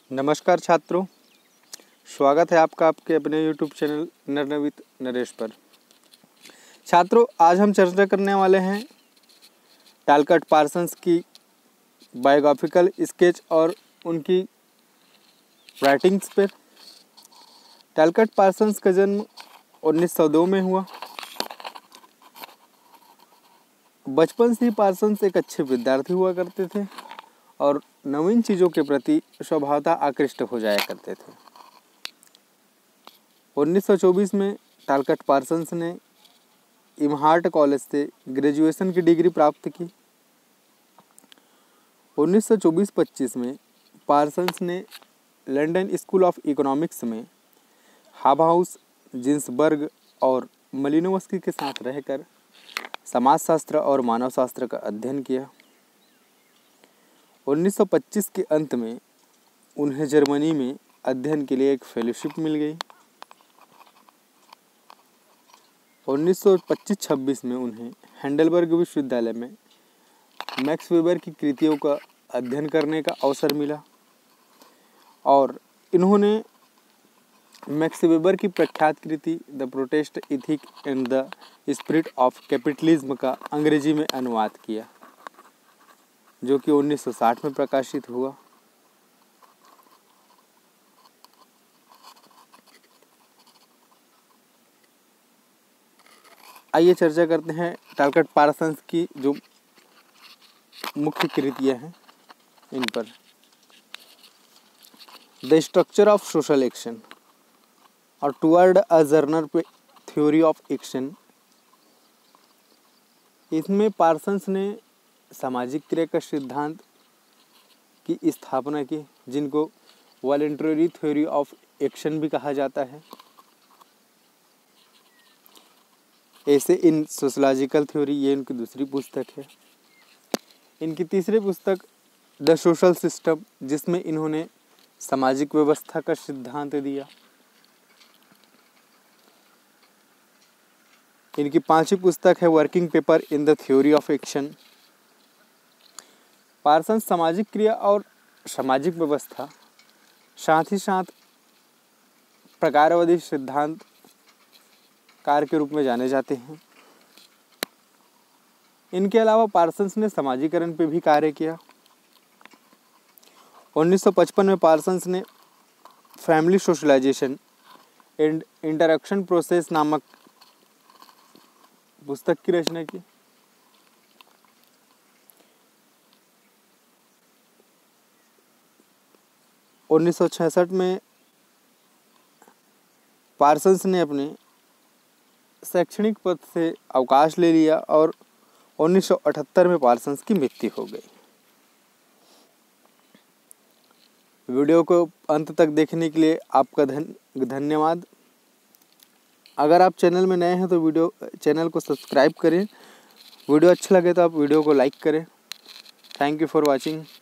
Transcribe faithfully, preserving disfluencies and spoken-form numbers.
नमस्कार छात्रों, स्वागत है आपका आपके अपने YouTube channel Naran with Naresh पर। छात्रों, आज हम चर्चा करने वाले हैं टालकट पार्सन्स की बायोग्राफिकल स्केच और उनकी राइटिंग्स पर। टालकट पार्सन्स का जन्म उन्नीस सौ दो में हुआ। बचपन से ही पार्सन्स एक अच्छे विद्यार्थी हुआ करते थे और नवीन चीज़ों के प्रति स्वभावतः आकृष्ट हो जाया करते थे। उन्नीस सौ चौबीस में टालकट पार्सन्स ने इमहार्ट कॉलेज से ग्रेजुएशन की डिग्री प्राप्त की। उन्नीस सौ चौबीस पच्चीस में पार्सन्स ने लंदन स्कूल ऑफ इकोनॉमिक्स में हाबहाउस, जिन्सबर्ग और मलिनोवस्की के साथ रहकर समाजशास्त्र और मानवशास्त्र का अध्ययन किया। उन्नीस सौ पच्चीस के अंत में उन्हें जर्मनी में अध्ययन के लिए एक फेलोशिप मिल गई। उन्नीस सौ पच्चीस छब्बीस में उन्हें हैंडेलबर्ग विश्वविद्यालय में मैक्स वेबर की कृतियों का अध्ययन करने का अवसर मिला और इन्होंने मैक्स वेबर की प्रख्यात कृति the protest ethic and the spirit of capitalism का अंग्रेजी में अनुवाद किया, जो कि उन्नीस सौ साठ में प्रकाशित हुआ। आइए चर्चा करते हैं टालकट पार्सन्स की जो मुख्य कृतियां हैं इन पर। The structure of social action और toward a general theory of action. इसमें पार्सन्स ने सामाजिक क्रिया का सिद्धांत की स्थापना की, जिनको वॉलंटरी थ्योरी ऑफ एक्शन भी कहा जाता है। ऐसे इन सोशलॉजिकल थ्योरी, ये इनकी दूसरी पुस्तक है। इनकी तीसरी पुस्तक द सोशल सिस्टम, जिसमें इन्होंने सामाजिक व्यवस्था का सिद्धांत दिया। इनकी पांचवी पुस्तक है working paper in the theory of action. Parsons सामाजिक क्रिया और सामाजिक व्यवस्था, साथ ही साथ प्रकारवादी सिद्धांत कार के रूप में जाने जाते हैं। इनके अलावा पार्सन्स ने समाजीकरण पर भी कार्य किया। उन्नीस सौ पचपन में पार्सन्स ने family socialization and interaction process नामक पुस्तक की रचना की। उन्नीस सौ छियासठ में पार्सन्स ने अपने शैक्षणिक पद से अवकाश ले लिया और उन्नीस सौ अठहत्तर में पार्सन्स की मृत्यु हो गई। वीडियो को अंत तक देखने के लिए आपका धन धन्यवाद। अगर आप चैनल में नए हैं तो वीडियो चैनल को सब्सक्राइब करें। वीडियो अच्छा लगे तो आप वीडियो को लाइक करें। Thank you for watching.